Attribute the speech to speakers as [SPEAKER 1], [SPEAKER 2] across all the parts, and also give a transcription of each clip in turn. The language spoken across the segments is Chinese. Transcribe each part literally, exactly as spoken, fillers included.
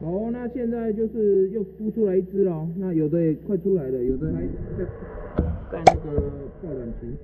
[SPEAKER 1] 哦，那现在就是又孵出来一只了，那有的也快出来了，有的还在在那个抱卵期。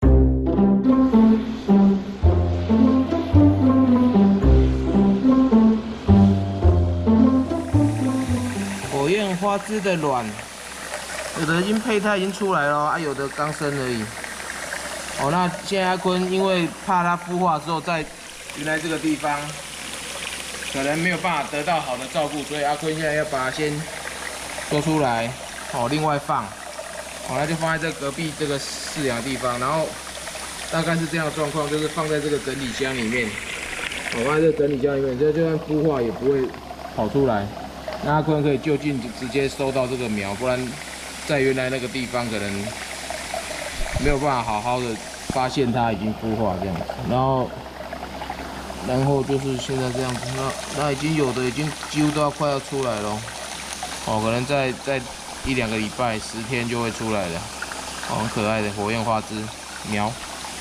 [SPEAKER 1] 火焰花枝的卵，有的已经胚胎已经出来了，啊，有的刚生而已。哦，那现在阿坤因为怕它孵化之后在原来这个地方。 可能没有办法得到好的照顾，所以阿坤现在要把它先做出来，哦，另外放，哦，那就放在这隔壁这个饲养的地方，然后大概是这样的状况，就是放在这个整理箱里面，哦，放在这个整理箱里面，这就算孵化也不会跑出来。那阿坤可以就近直接收到这个苗，不然在原来那个地方可能没有办法好好的发现它已经孵化这样子，然后。 然后就是现在这样子，那那已经有的已经几乎都要快要出来了，哦，可能在在一两个礼拜、十天就会出来了，哦，很可爱的火焰花枝苗。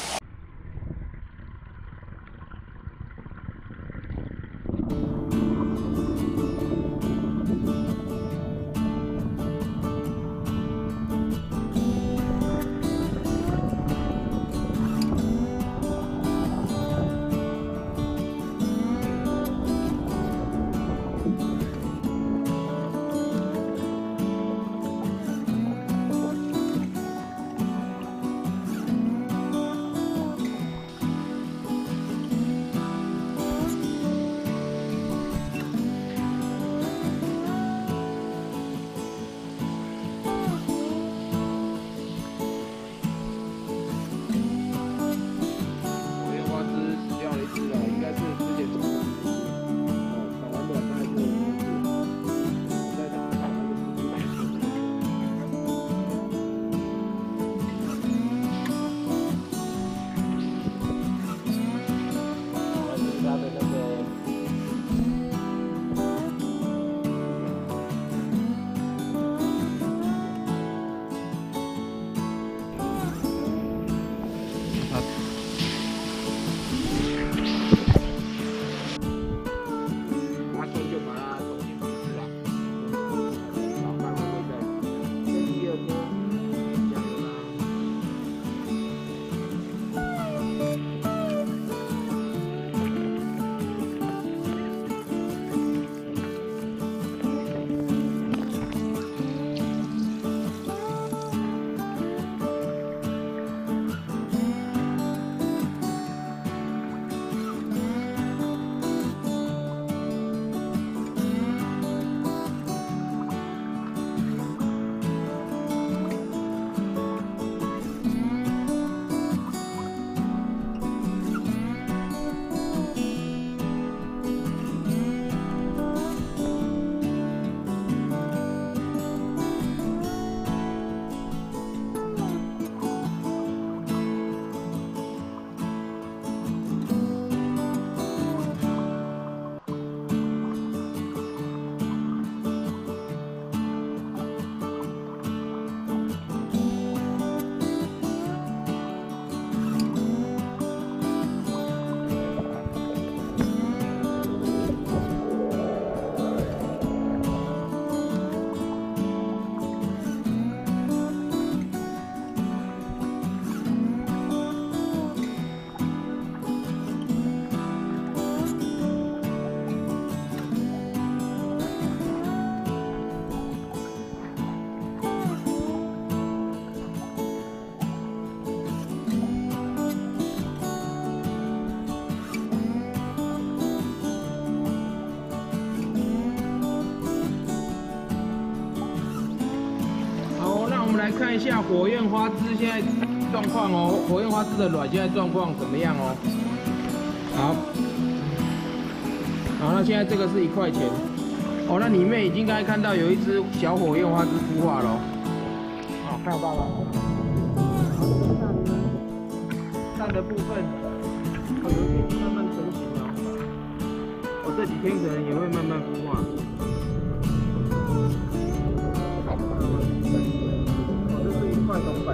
[SPEAKER 1] 来看一下火焰花枝现在状况哦，火焰花枝的卵现在状况怎么样哦？好，好，那现在这个是一块钱哦，那里面已经刚才看到有一只小火焰花枝孵化了，好，看到了。蛋的部分，哦，有一点已经慢慢成型了，哦，这几天可能也会慢慢孵化。 快懂版。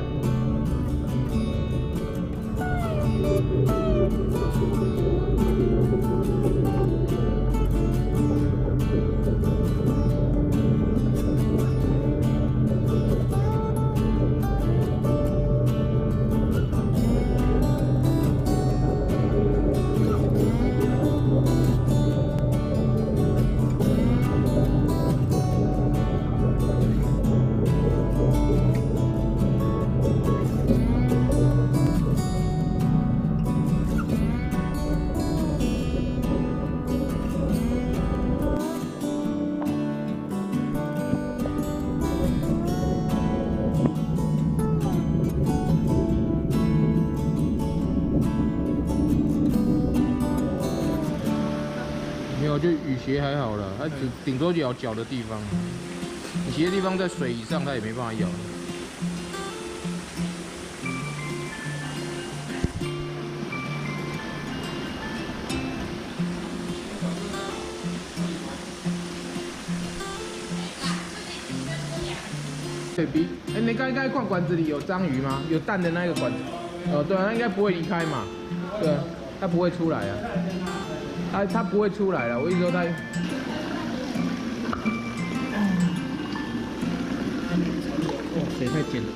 [SPEAKER 1] 鞋还好啦，它只顶多咬脚的地方，你鞋的地方在水以上，它也没办法咬。对比，哎、欸，你刚刚罐管子里有章鱼吗？有蛋的那个管子？哦，对啊，它应该不会离开嘛，对啊，它不会出来啊，它它不会出来了。我一直说它，哦，水太浅了。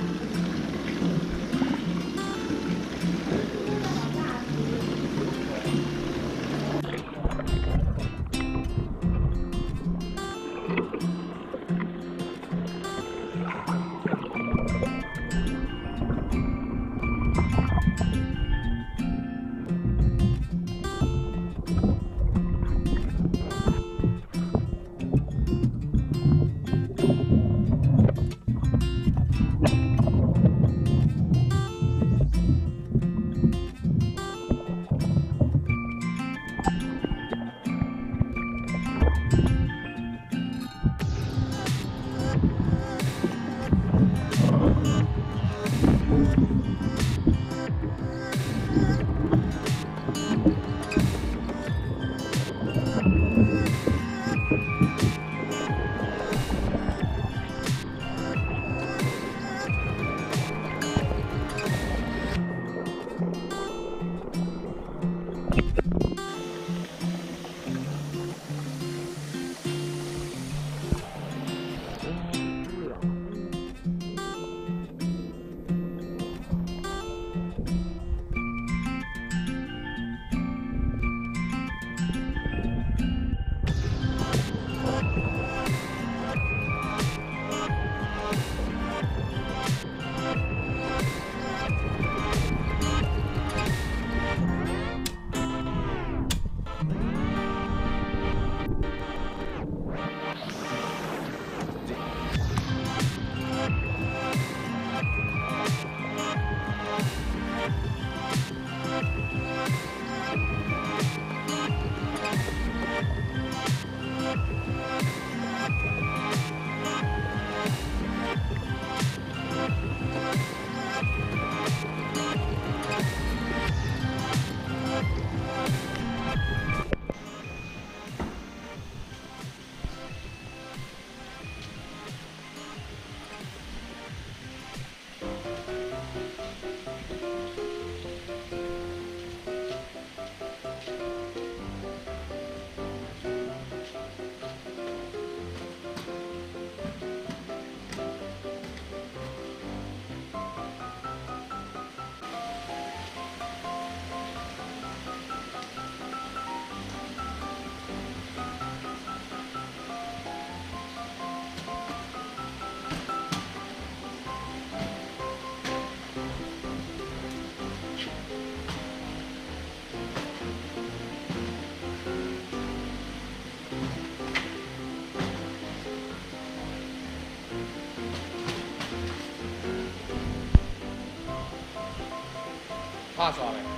[SPEAKER 2] 怕耍没？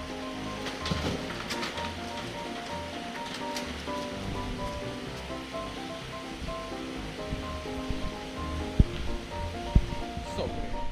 [SPEAKER 2] 受不了。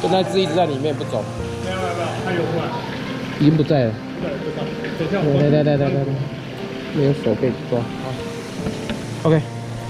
[SPEAKER 1] 就那只一直在里面不走。
[SPEAKER 2] 没有没有没有，它游出来，
[SPEAKER 1] 已经不在了。
[SPEAKER 2] 对，不知道。等一下
[SPEAKER 1] 对
[SPEAKER 2] 我。
[SPEAKER 1] 对对对对对，没有手可以抓。好 ，OK。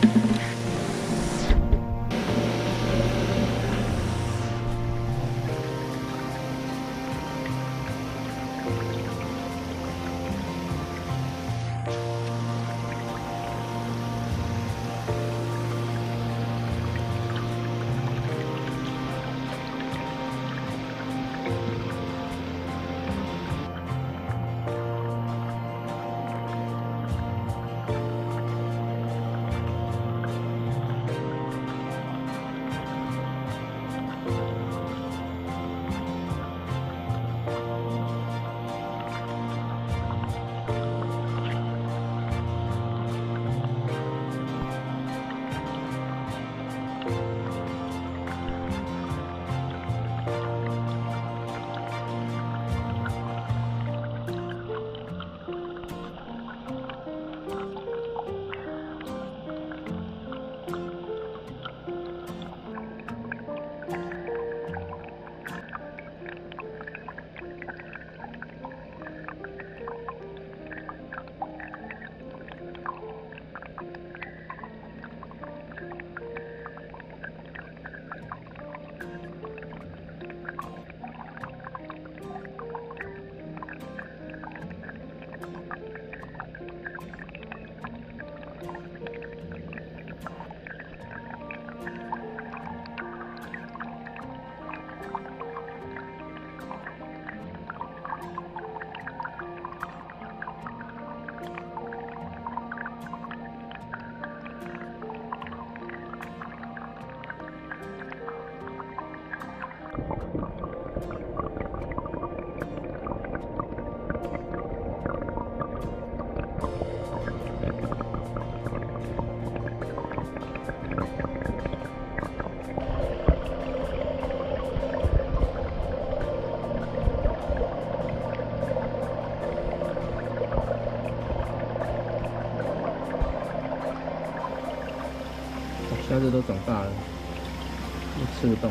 [SPEAKER 1] 虾子都长大了，都吃不动。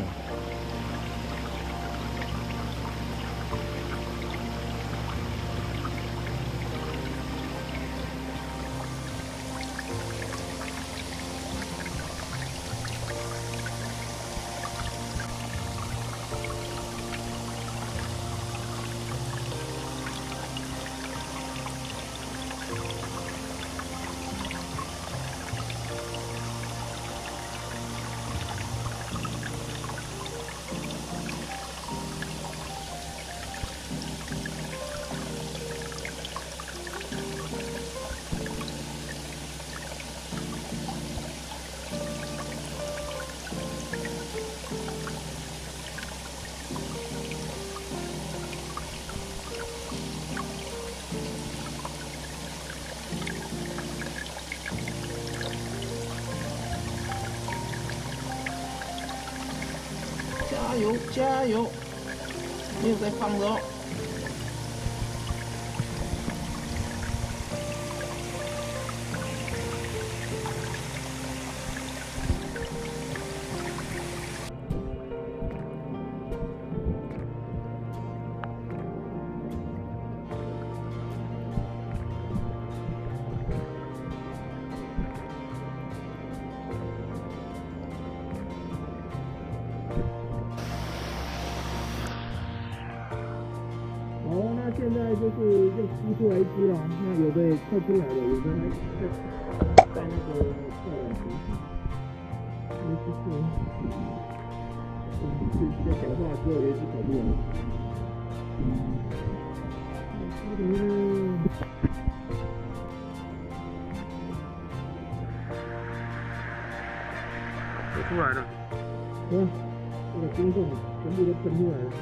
[SPEAKER 1] 加油加油！没有在放的哦。现在就是又吸出来一只了，那有的快出来了，有的还在在那个跳网池上。没事是，嗯，是在讲话之后有一只跑出来。嗯，又出来了。嗯，这个冰洞全部都喷出来了。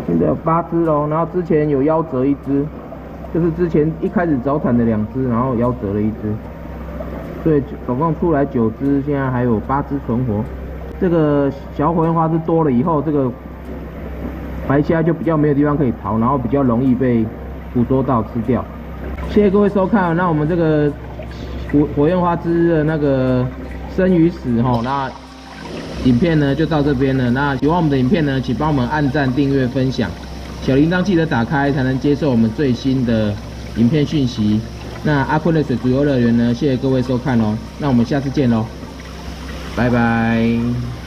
[SPEAKER 1] 现在有八只喽，然后之前有夭折一只，就是之前一开始早产的两只，然后夭折了一只，所以总共出来九只，现在还有八只存活。这个小火焰花枝多了以后，这个白虾就比较没有地方可以逃，然后比较容易被捕捉到吃掉。谢谢各位收看，那我们这个火火焰花枝的那个生与死吼，那影片呢就到这边了。那喜欢我们的影片呢，请帮我们按赞、订阅、分享，小铃铛记得打开，才能接受我们最新的影片讯息。那阿坤的水族游乐园呢，谢谢各位收看喽，那我们下次见喽，拜拜。